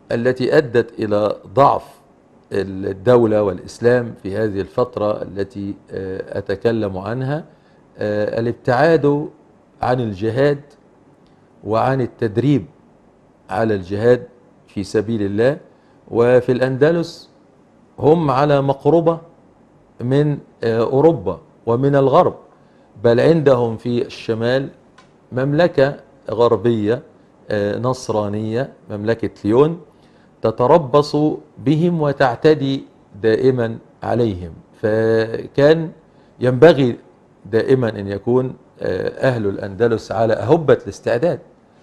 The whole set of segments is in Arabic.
التي أدت إلى ضعف الدولة والإسلام في هذه الفترة التي أتكلم عنها الابتعاد عن الجهاد وعن التدريب على الجهاد في سبيل الله. وفي الأندلس هم على مقربة من أوروبا ومن الغرب، بل عندهم في الشمال مملكة غربية نصرانية، مملكة ليون، تتربص بهم وتعتدي دائما عليهم. فكان ينبغي دائما أن يكون أهل الأندلس على أهبة الاستعداد،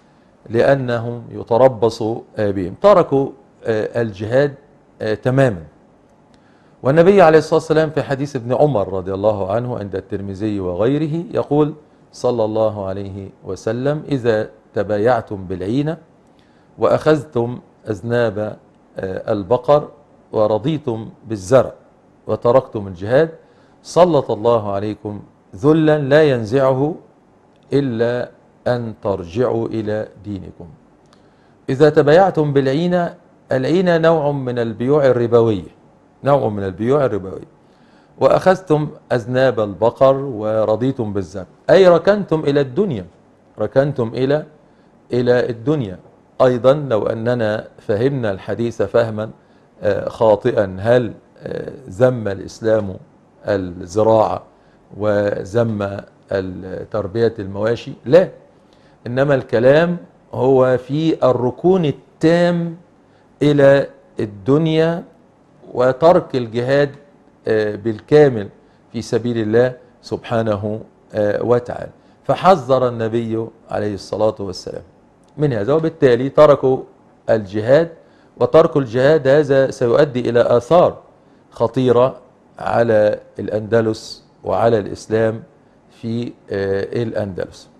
لأنهم يتربصوا بهم. تركوا الجهاد تماما. والنبي عليه الصلاة والسلام في حديث ابن عمر رضي الله عنه عند الترمذي وغيره يقول صلى الله عليه وسلم: إذا تبايعتم بالعينة وأخذتم أذناب البقر ورضيتم بالزرع وتركتم الجهاد سلط الله عليكم ذلا لا ينزعه إلا أن ترجعوا إلى دينكم. إذا تبايعتم بالعينة، العينة نوع من البيوع الربوية، نوع من البيوع الربوية. وأخذتم أذناب البقر ورضيتم بالزرع، أي ركنتم إلى الدنيا، ركنتم إلى الدنيا. أيضا لو أننا فهمنا الحديث فهما خاطئا، هل ذم الإسلام الزراعة وذم تربية المواشي؟ لا، إنما الكلام هو في الركون التام إلى الدنيا وترك الجهاد بالكامل في سبيل الله سبحانه وتعالى. فحذر النبي عليه الصلاة والسلام من هذا، وبالتالي تركوا الجهاد. وترك الجهاد هذا سيؤدي إلى آثار خطيرة على الأندلس وعلى الإسلام في الأندلس.